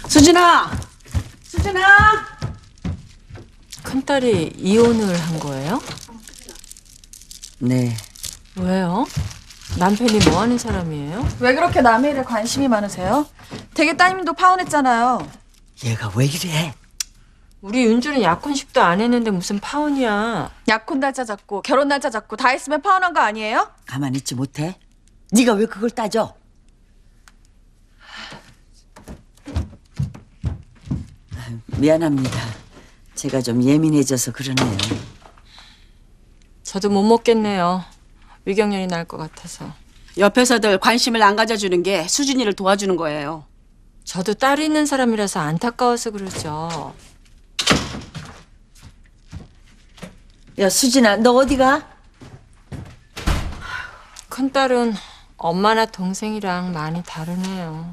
수진아! 수진아! 큰딸이 이혼을 한 거예요? 네. 왜요? 남편이 뭐 하는 사람이에요? 왜 그렇게 남의 일에 관심이 많으세요? 되게 따님도 파혼했잖아요. 얘가 왜 이래? 우리 윤주는 약혼식도 안 했는데 무슨 파혼이야. 약혼 날짜 잡고 결혼 날짜 잡고 다 했으면 파혼한 거 아니에요? 가만히 있지 못해? 네가 왜 그걸 따져? 미안합니다. 제가 좀 예민해져서 그러네요. 저도 못 먹겠네요. 위경련이 날 것 같아서. 옆에서들 관심을 안 가져주는 게 수진이를 도와주는 거예요. 저도 딸이 있는 사람이라서 안타까워서 그러죠. 야, 수진아, 너 어디 가? 큰딸은 엄마나 동생이랑 많이 다르네요.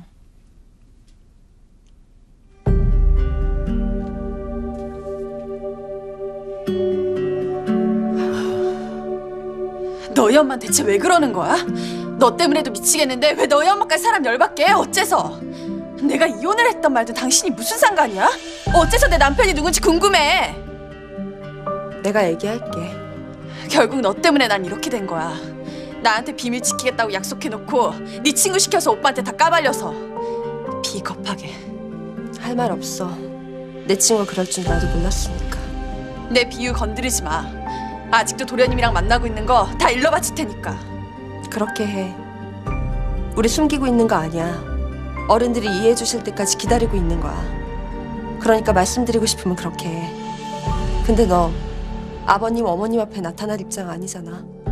너희 엄마는 대체 왜 그러는 거야? 너 때문에도 미치겠는데 왜 너희 엄마까지 사람 열받게 해? 어째서? 내가 이혼을 했던 말든 당신이 무슨 상관이야? 어째서 내 남편이 누군지 궁금해. 내가 얘기할게. 결국 너 때문에 난 이렇게 된 거야. 나한테 비밀 지키겠다고 약속해놓고 네 친구 시켜서 오빠한테 다 까발려서 비겁하게. 할 말 없어. 내 친구가 그럴 줄 나도 몰랐으니까. 내 비유 건드리지 마. 아직도 도련님이랑 만나고 있는 거 다 일러 바칠 테니까. 그렇게 해. 우리 숨기고 있는 거 아니야. 어른들이 이해해 주실 때까지 기다리고 있는 거야. 그러니까 말씀드리고 싶으면 그렇게 해. 근데 너 아버님, 어머님 앞에 나타날 입장 아니잖아.